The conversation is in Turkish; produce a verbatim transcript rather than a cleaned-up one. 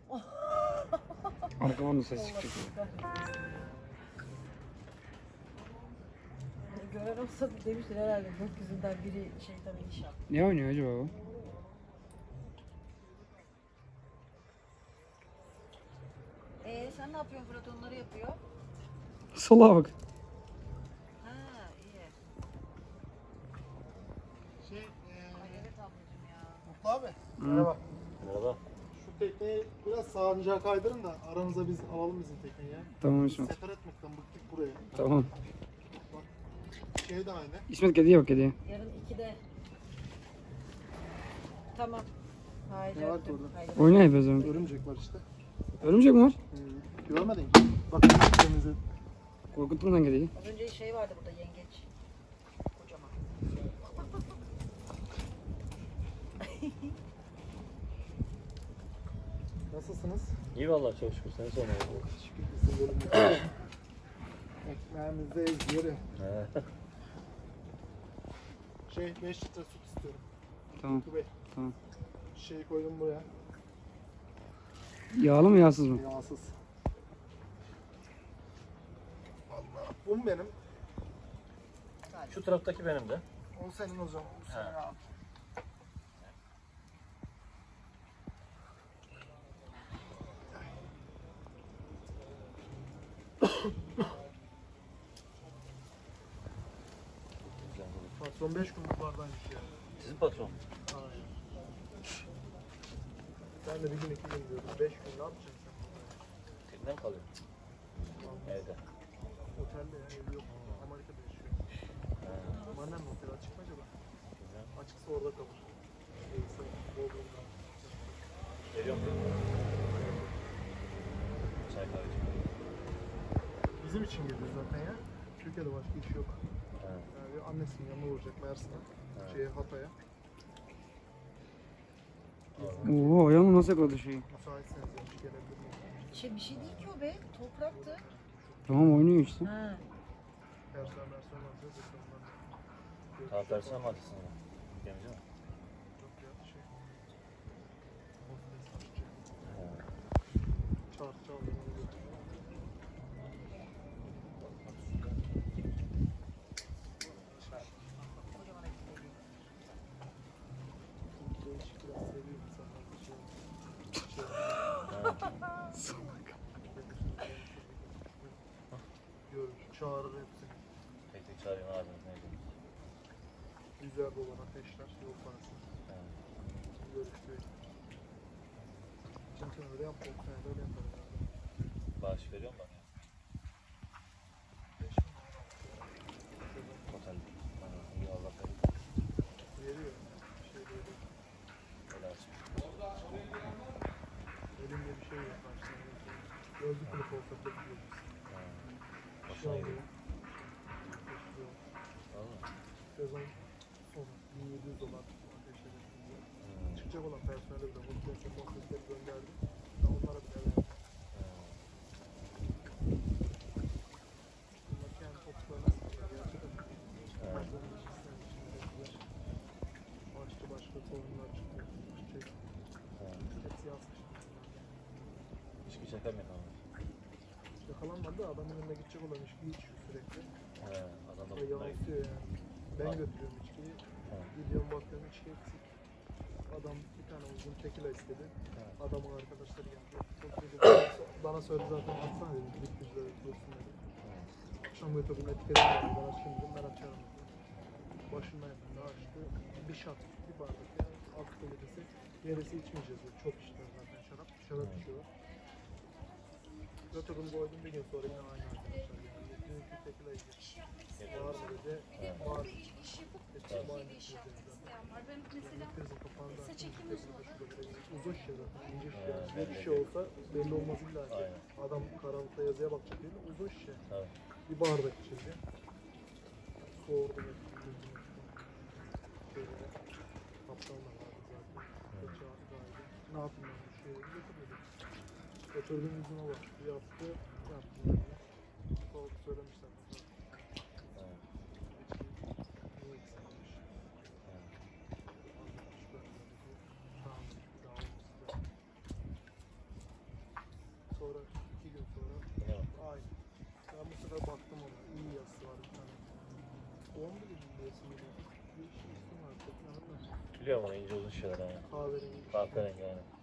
Arkadan da ses çıkacak. Gören olsa demiştir herhalde gökyüzünden biri şeytan inşa. Ne oynuyor acaba o? Ee sen ne yapıyorsun Fırat, onları yapıyor? Salağa bak. Ha iyi. Şey, Ay evet ablacığım ya. Mutlu abi. Merhaba. Merhaba. Şu tekneyi biraz sağıncağa kaydırın da aranıza biz alalım bizim tekneyi ya. Tamam İsmet. Sefer etmekten bıktık buraya. Tamam. Bak, şey de aynı. İsmet kediye bak kediye. Yarın ikide. Tamam. Hayır. Ne var ki orada? Hayır. Oynayıp o zaman. Örümcek var işte. Örümcek mi var? Hmm. Görmedin ki. Bak denize. Korkuttun lan kediyi. Az önce şey vardı burada, yengeç. Kocaman. Nasılsınız? İyi vallahi çok şükür. Seni sormalı. Şükür bizim bölümümüzde. Ekmeğimizdeyiz diyelim. He. Şey beş litre süt istiyorum. Tamam. Kutu Bey. Tamam. Şey koydum buraya. Yağlı mı yağsız mı? Yağsız. Allah. Bu mu benim? Şu taraftaki benim de. O senin o zaman. Bu senin He. abi. Patron beş günlük bardaymış ya. Sizin patron. Aynen. Ben de bir gün iki gün diyordum. Beş gün ne yapacaksın sen? Tekne mi kalıyor? Evde. Otelde ya, evi yok. Amerika'da yaşıyor. He. Ama annem otel açık mı acaba? Güzel. Açıksa orada kalır. Değilse Bodrum'da. Geliyor mu? Çay kahve içelim. Bizim için geliyor zaten ya. Türkiye'de başka iş yok. He. Yani annesinin yanına uğrayacak Mersin'e. Evet. Şeye, Hatay'a. Oo ayağımı nasıl yakaladı şeyi? Müsaitseniz yanlış gelebilir miyim? Şey bir şey değil ki o be. Topraktı. Tamam oynuyor işte. Ha. Personel personel alacağız. Yakınlar. Tamam tersen mi atıyorsun? Gemci mi? Yok ya şey. Hostes açacak. He. Çağır çağır. Kocaman ekmeği. Değişik biraz seviyor insanlar. Bir şey olmaz. Görür, çağırır hepsini. Tek tek çağırayım ağzını. Ne diyeyim? Güzel dolan ateşler, yol parası. He. Görüştüğü. Çünkü öyle yap, o sene de öyle yaparız. Bağış veriyor mu bana? Beş mi? Otel. Bana iyi Allah verir. Veriyor. Bir şey böyle. Öyle açık. Elimde bir şey yok. Gözlük kılıf olsa da biliyoruz. He. Bir şey Hoşuna oluyor. gidiyor. Valla. Sezon sonu bin yedi yüz dolar ateşleri. Hmm. Çıkacak olan personeli de hostesleri hostesleri gönderdi. Ben onlara bile verdim. Bunlar kendi topuklarına sıkıyor gerçekten. Bazılarının içinden içindekiler. Başka başka sorunlar çıkıyor. Şey, hepsi yazmış. İçki şaka mı yapalım? Yakalanmadı da adamın önüne gidecek olan içkiyi içiyor sürekli. He. Adam da Ve bunlara gidiyor. yansıyor yani. Ben Bak. götürüyorum içkiyi. He. Gidiyorum bakıyorum içki eksik. Adam bir tane uzun tekila istedi. He. Adamın arkadaşları geldi. Çok dedi, bana söyle zaten atsana dedim. Gidip yüzleri dursun dedi. Akşam götürdüm etiketini verdi. Ben açayım dedim. Ben açarım dedi. Başındayım ben de açtı. Bir şat, bir bardak ya. Altta gerisi. Gerisi içmeyeceğiz dedi. Çok içtiler zaten şarap. Şarap içiyorlar. Götürdüm koydum, bir gün sonra yine aynı arkadaşlar geldi. Dünkü tekila yiyecek. Var mı dedi. Var. Hepsi aynı içeceğiz dedi. Krizin kapağında uzun şişe zaten, ince şişe. Ne bir şey olsa belli olmaz illa ki. Aynen. Adam karanlıkta yazıya bakacak değil mi? Uzun şişe. Tabii. Bir bardak içince. Soğurdu ve gözüme şöyle kaptanla vardı zaten. Kaçağı gaydi. Ne yapayım ben bu şişeyi götürmedim. Götürdüm yüzüne baktı, yaptı, yaptım ben de. Soğuk söylemişler. Niye eksilmiş? Aynen. Ben bu sefer baktım ona. İyi yazısı var bir tane. on bir yazısı mıydı? Bir şey isim var. Çok yanılmaz. Biliyorum onu ince uzun şeyler yani. Kahverengi. Kahverengi yani.